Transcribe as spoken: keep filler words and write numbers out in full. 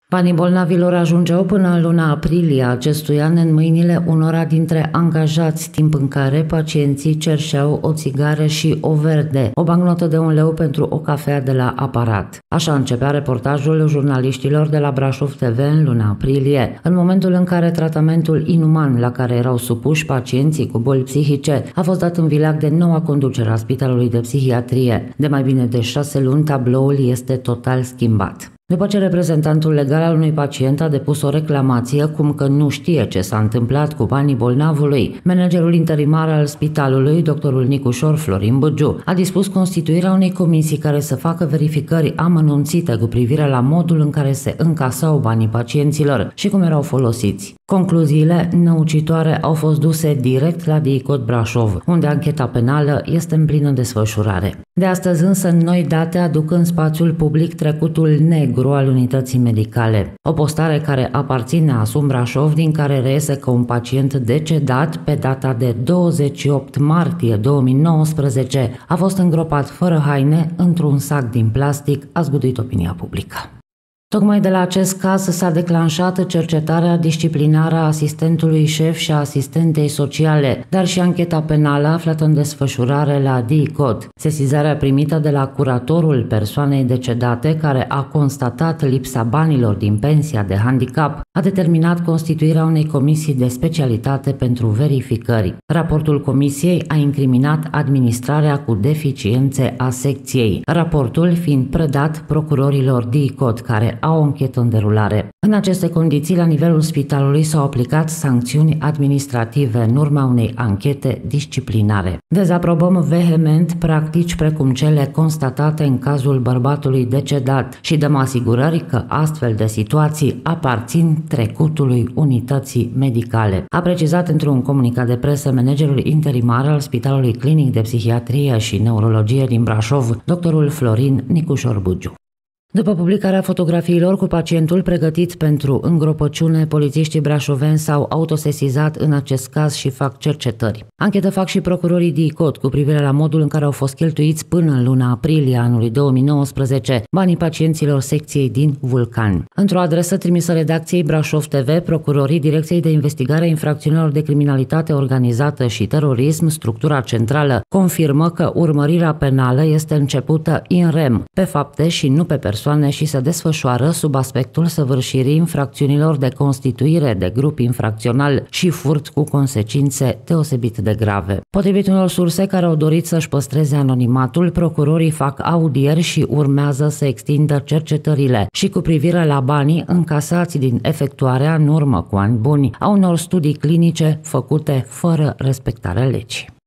Banii bolnavilor ajungeau până în luna aprilie acestui an în mâinile unora dintre angajați, timp în care pacienții cerșeau o țigară și o verde, o bancnotă de un leu pentru o cafea de la aparat. Așa începea reportajul jurnaliștilor de la Brașov T V în luna aprilie, în momentul în care tratamentul inuman la care erau supuși pacienții cu boli psihice a fost dat în vileag de noua conducere a Spitalului de Psihiatrie. De mai bine de șase luni, tabloul este total schimbat. După ce reprezentantul legal al unui pacient a depus o reclamație cum că nu știe ce s-a întâmplat cu banii bolnavului, managerul interimar al spitalului, doctorul Nicușor Florin Bugiu, a dispus constituirea unei comisii care să facă verificări amănunțite cu privire la modul în care se încasau banii pacienților și cum erau folosiți. Concluziile năucitoare au fost duse direct la DICOT Brașov, unde ancheta penală este în plină desfășurare. De astăzi însă noi date aduc în spațiul public trecutul negru al unității medicale. O postare care aparține Asum Brașov, din care reiese că un pacient decedat pe data de douăzeci și opt martie două mii nouăsprezece a fost îngropat fără haine într-un sac din plastic, a zguduit opinia publică. Tocmai de la acest caz s-a declanșat cercetarea disciplinară a asistentului șef și a asistentei sociale, dar și ancheta penală aflată în desfășurare la DICOT. Sesizarea primită de la curatorul persoanei decedate, care a constatat lipsa banilor din pensia de handicap, a determinat constituirea unei comisii de specialitate pentru verificări. Raportul comisiei a incriminat administrarea cu deficiențe a secției, raportul fiind predat procurorilor DICOT, care au o anchetă în derulare. În aceste condiții, la nivelul spitalului s-au aplicat sancțiuni administrative în urma unei anchete disciplinare. Dezaprobăm vehement practici precum cele constatate în cazul bărbatului decedat și dăm asigurări că astfel de situații aparțin trecutului unității medicale, a precizat într-un comunicat de presă managerul interimar al Spitalului Clinic de Psihiatrie și Neurologie din Brașov, doctorul Florin Nicușor Bugiu. După publicarea fotografiilor cu pacientul pregătit pentru îngropăciune, polițiștii brașoveni s-au autosesizat în acest caz și fac cercetări. Anchetă fac și procurorii DICOT cu privire la modul în care au fost cheltuiți până în luna aprilie anului două mii nouăsprezece banii pacienților secției din Vulcan. Într-o adresă trimisă redacției Brașov T V, procurorii Direcției de Investigare a Infracțiunilor de Criminalitate Organizată și Terorism, structura centrală, confirmă că urmărirea penală este începută in rem, pe fapte și nu pe persoane, și se desfășoară sub aspectul săvârșirii infracțiunilor de constituire de grup infracțional și furt cu consecințe deosebit de grave. Potrivit unor surse care au dorit să-și păstreze anonimatul, procurorii fac audieri și urmează să extindă cercetările și cu privire la banii încasați din efectuarea în urmă cu ani buni a unor studii clinice făcute fără respectarea legii.